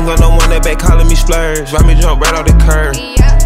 got no one that back calling me splurge. Ride me jump right off the curb.